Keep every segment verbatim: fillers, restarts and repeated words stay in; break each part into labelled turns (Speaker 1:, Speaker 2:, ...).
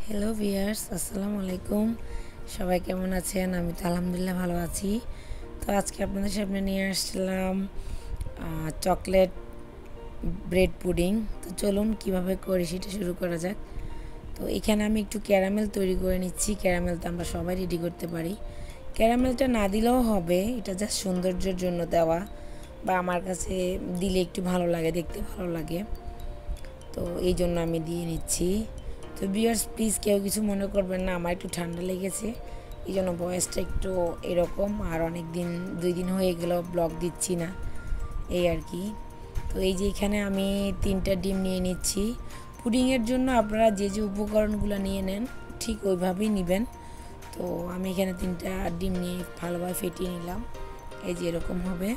Speaker 1: Hello viewers, আসসালামু আলাইকুম। সবাই কেমন আছেন? আমি তো আলহামদুলিল্লাহ ভালো আছি। তো আজকে আপনাদের সামনে নিয়ে আসলাম চকলেট ব্রেড পুডিং। তো চলুন কিভাবে করি সেটা শুরু করা যাক। তো এখানে আমি একটু ক্যারামেল তৈরি করে নিচ্ছি। ক্যারামেল তো আমরা সবাই রেডি করতে পারি। ক্যারামেলটা না দিলেও হবে, এটা জাস্ট সৌন্দর্যের জন্য দেওয়া, বা আমার কাছে দিলে একটু ভালো লাগে, দেখতে ভালো লাগে, তো এই জন্য আমি দিয়ে নিচ্ছি। তো ভিউয়ার্স প্লিজ কেউ কিছু মনে করবেন না, আমার একটু ঠান্ডা লেগেছে, এই জন্য ভয়েসটা একটু এরকম। আর অনেক দিন দুই দিন হয়ে গেল ব্লগ দিচ্ছি না, এই আর কি। তো এই যে এখানে আমি তিনটা ডিম নিয়ে নিচ্ছি। পুডিংয়ের জন্য আপনারা যে যে উপকরণগুলো নিয়ে নেন ঠিক ওইভাবেই নেবেন। তো আমি এখানে তিনটা ডিম নিয়ে ভালোভাবে ফেটিয়ে নিলাম, এই যে এরকম হবে।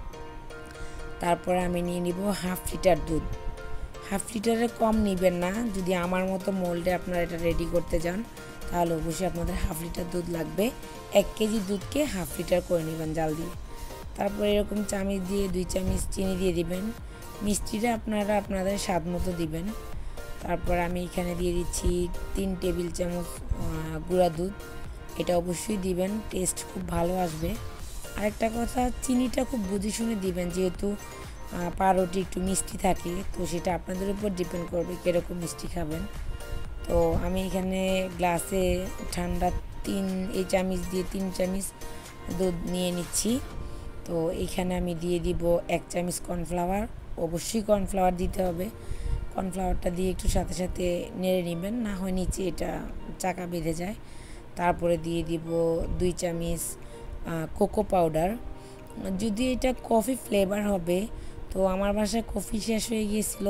Speaker 1: তারপরে আমি নিয়ে নিব হাফ লিটার দুধ। হাফ লিটারের কম নেবেন না, যদি আমার মতো মোল্ডে আপনারা এটা রেডি করতে যান তাহলে অবশ্যই আপনাদের হাফ লিটার দুধ লাগবে। এক কেজি দুধকে হাফ লিটার করে নেবেন জাল দিয়ে। তারপরে এরকম চামচ দিয়ে দুই চামচ চিনি দিয়ে দিবেন। মিষ্টিটা আপনারা আপনাদের স্বাদ মতো দিবেন। তারপর আমি এখানে দিয়ে দিচ্ছি তিন টেবিল চামচ গুঁড়া দুধ, এটা অবশ্যই দিবেন, টেস্ট খুব ভালো আসবে। আরেকটা কথা, চিনিটা খুব বুঝে শুনে দিবেন, যেহেতু পাউরুটি একটু মিষ্টি থাকে, তো সেটা আপনাদের উপর ডিপেন্ড করবে কীরকম মিষ্টি খাবেন। তো আমি এখানে গ্লাসে ঠান্ডা তিন এই চামচ দিয়ে তিন চামচ দুধ নিয়ে নিচ্ছি। তো এখানে আমি দিয়ে দিব এক চামচ কর্নফ্লাওয়ার, অবশ্যই কর্নফ্লাওয়ার দিতে হবে। কর্নফ্লাওয়ারটা দিয়ে একটু সাথে সাথে নেড়ে নেবেন, না হয় নিচে এটা চাকা বেঁধে যায়। তারপরে দিয়ে দিব দুই চামচ কোকো পাউডার। যদি এটা কফি ফ্লেভার হবে, তো আমার বাসায় কফি শেষ হয়ে গিয়েছিল,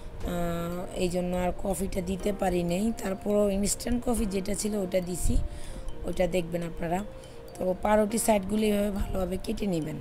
Speaker 1: এই জন্য আর কফিটা দিতে পারি নাই। তারপরও ইনস্ট্যান্ট কফি যেটা ছিল ওটা দিছি, ওটা দেখবেন আপনারা। তো পাউরুটি সাইডগুলো এভাবে ভালোভাবে কেটে নেবেন,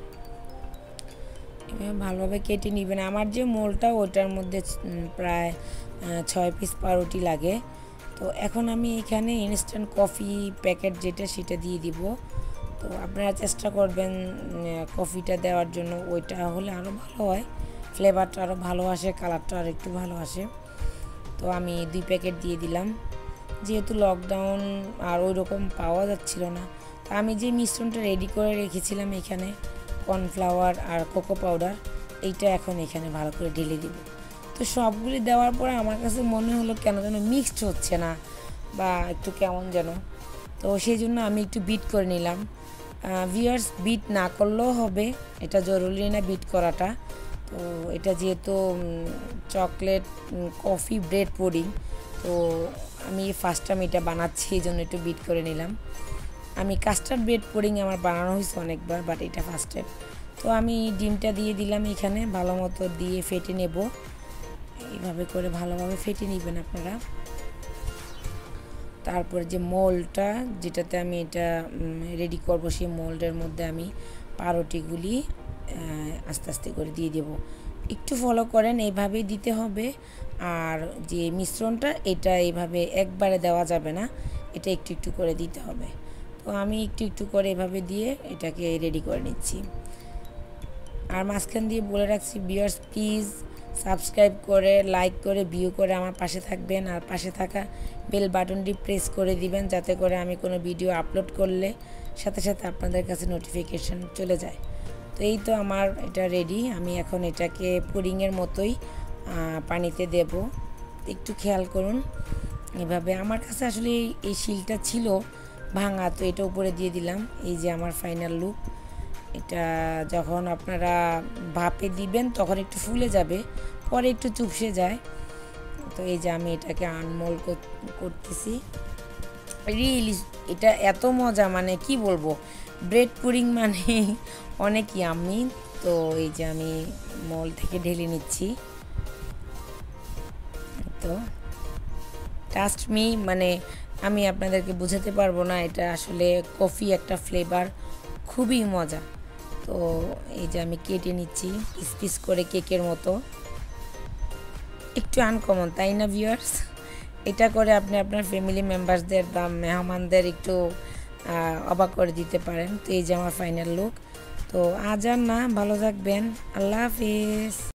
Speaker 1: এভাবে ভালোভাবে কেটে নেবেন। আমার যে মোলটা ওটার মধ্যে প্রায় ছয় পিস পাউরুটি লাগে। তো এখন আমি এখানে ইনস্ট্যান্ট কফি প্যাকেট যেটা সেটা দিয়ে দিব। তো আপনারা চেষ্টা করবেন কফিটা দেওয়ার জন্য, ওইটা হলে আরও ভালো হয়, ফ্লেভারটা আরও ভালো আসে, কালারটা আর একটু ভালো আসে। তো আমি দুই প্যাকেট দিয়ে দিলাম, যেহেতু লকডাউন আর ওই রকম পাওয়া যাচ্ছিল না। তো আমি যে মিশ্রণটা রেডি করে রেখেছিলাম এখানে, কর্নফ্লাওয়ার আর কোকো পাউডার, এইটা এখন এখানে ভালো করে ঢেলে দিব। তো সবগুলি দেওয়ার পরে আমার কাছে মনে হলো কেন যেন মিক্সড হচ্ছে না, বা একটু কেমন যেন। তো সেই জন্য আমি একটু বিট করে নিলাম। ভিউয়ার্স বিট না করলেও হবে, এটা জরুরি না বিট করাটা। তো এটা যেহেতু চকলেট কফি ব্রেড পুডিং, তো আমি ফার্স্ট টাইম এটা বানাচ্ছি, এই জন্য একটু বিট করে নিলাম। আমি কাস্টার্ড ব্রেড পুডিং আমার বানানো হয়েছে অনেকবার, বাট এটা ফার্স্ট টাইম। তো আমি ডিমটা দিয়ে দিলাম এখানে, ভালো মতো দিয়ে ফেটে নেব। এইভাবে করে ভালোভাবে ফেটে নেবেন আপনারা। তারপর যে মোল্ডটা যেটাতে আমি এটা রেডি করব, সেই মোল্ডের মধ্যে আমি পাউরুটিগুলি আস্তে আস্তে করে দিয়ে দেব। একটু ফলো করেন, এইভাবেই দিতে হবে। আর যে মিশ্রণটা এটা এইভাবে একবারে দেওয়া যাবে না, এটা একটু একটু করে দিতে হবে। তো আমি একটু একটু করে এভাবে দিয়ে এটাকে রেডি করে নিচ্ছি। আর মাঝখান দিয়ে বলে রাখছি ভিউয়ার্স প্লিজ সাবস্ক্রাইব করে, লাইক করে, ভিউ করে আমার পাশে থাকবেন। আর পাশে থাকা বেল বাটনটি প্রেস করে দিবেন, যাতে করে আমি কোনো ভিডিও আপলোড করলে সাথে সাথে আপনাদের কাছে নোটিফিকেশান চলে যায়। তো এই তো আমার এটা রেডি। আমি এখন এটাকে পুডিংয়ের মতোই পানিতে দেব, একটু খেয়াল করুন। এভাবে আমার কাছে আসলে এই শিলটা ছিল ভাঙা, তো এটা উপরে দিয়ে দিলাম। এই যে আমার ফাইনাল লুক। এটা যখন আপনারা ভাপে দিবেন তখন একটু ফুলে যাবে, পরে একটু চুপসে যায়। তো এই যে আমি এটাকে আনমোল করতেছি। রিয়েলি এটা এত মজা, মানে কি বলবো, ব্রেড পুডিং মানে অনেক ইয়াম্মি। তো এই যে আমি মোল থেকে ঢেলে নিচ্ছি। তো ট্রাস্ট মি, মানে আমি আপনাদেরকে বোঝাতে পারবো না, এটা আসলে কফি একটা ফ্লেভার, খুবই মজা। তো এই যে আমি কেটে নিচ্ছি পিস পিস করে কেকের মতো। একটু আনকমন তাই না ভিউয়ার্স? এটা করে আপনি আপনার ফ্যামিলি মেম্বারসদের বা মেহমানদের একটু অবাক করে দিতে পারেন। তো এই যে আমার ফাইনাল লুক। তো আজ আর না, ভালো থাকবেন, আল্লাহ হাফিজ।